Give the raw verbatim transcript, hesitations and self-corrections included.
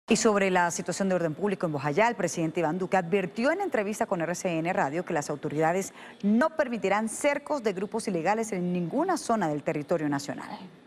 Y sobre la situación de orden público en Bojayá, el presidente Iván Duque advirtió en entrevista con R C N Radio que las autoridades no permitirán cercos de grupos ilegales en ninguna zona del territorio nacional.